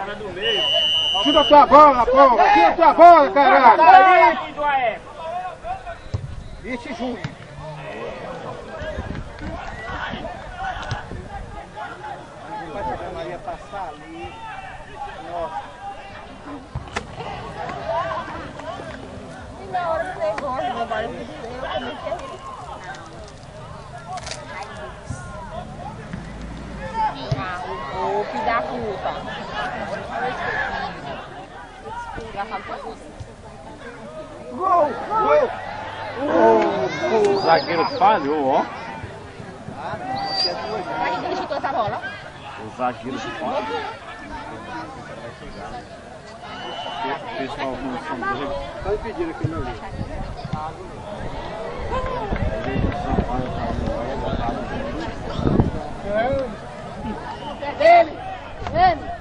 Tira a tua bola, porra! Tira a tua bola, caralho! Vice Júnior. A Maria passar ali. Nossa. E na hora que você gosta, meu pai, eu comecei a rir. Ô, filho da puta. Gol! Gol! O zagueiro falhou, ó. Mas quem chutou essa bola? O zagueiro falhou. Fez uma função dele. Tá impedindo aqui, meu amigo. É dele! Ele!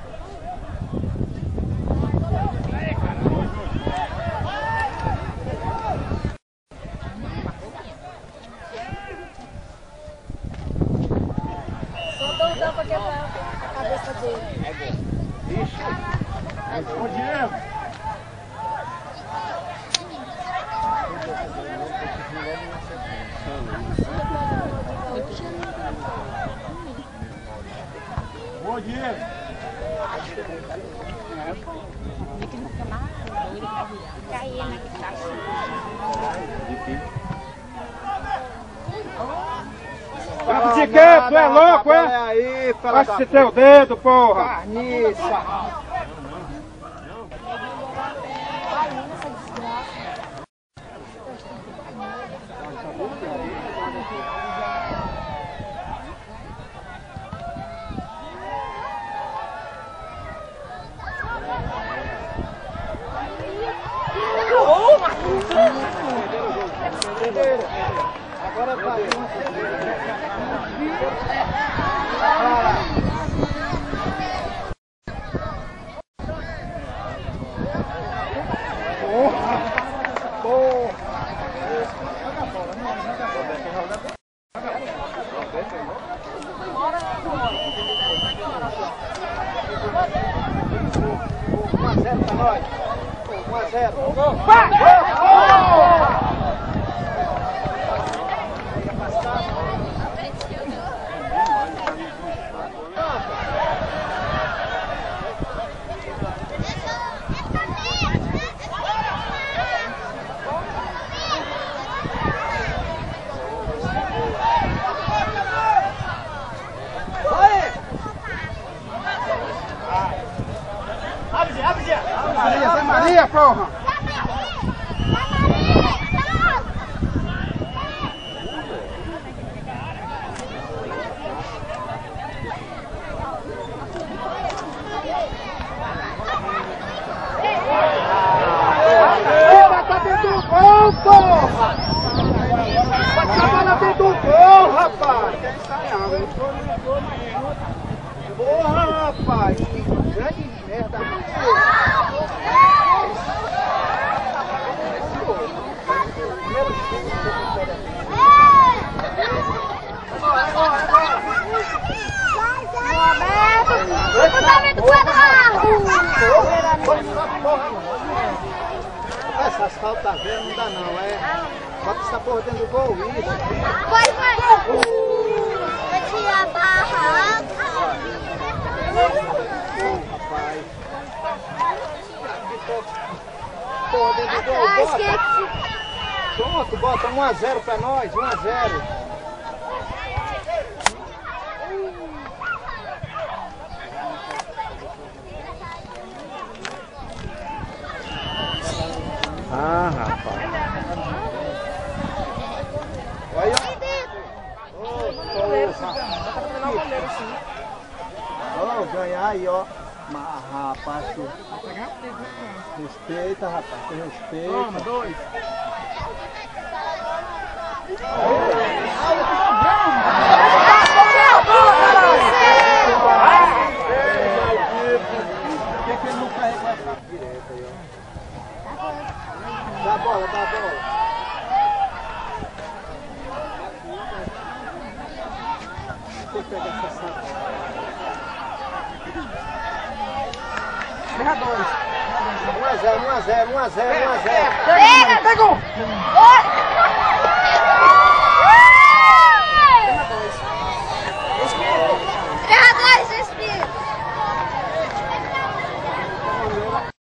Só doidão pra quebrar a cabeça dele. Bom dia! Bom dia! Vai de quê? Tu é louco, é? Aí, Vai se teu dedo, porra! carniça! Agora vai. Maria, porra! Tá dentro do gol, porra! Tá lá dentro do gol, rapaz! Porra, rapaz! Que grande merda! Essas faltas velhas não dá não, é? Bota essa porra dentro do gol, isso. Vai! Vai tirar a barra. Rapaz. Porra dentro do gol, bota. Pronto, bota 1 a 0 pra nós, 1 a 0. Ah, rapaz. Olha. Ô, ganhar aí, ó. Mas, rapaz, tu... respeita, rapaz, tu respeita. Toma, 2. Por que ele não carregou essa direita aí, ó? Dá a bola, dá a bola. Deixa eu pegar essa sacola. erra 2. 1 a 0, 1 a 0, 1 a 0, 1 a 0. Pega! Pegou! Ô!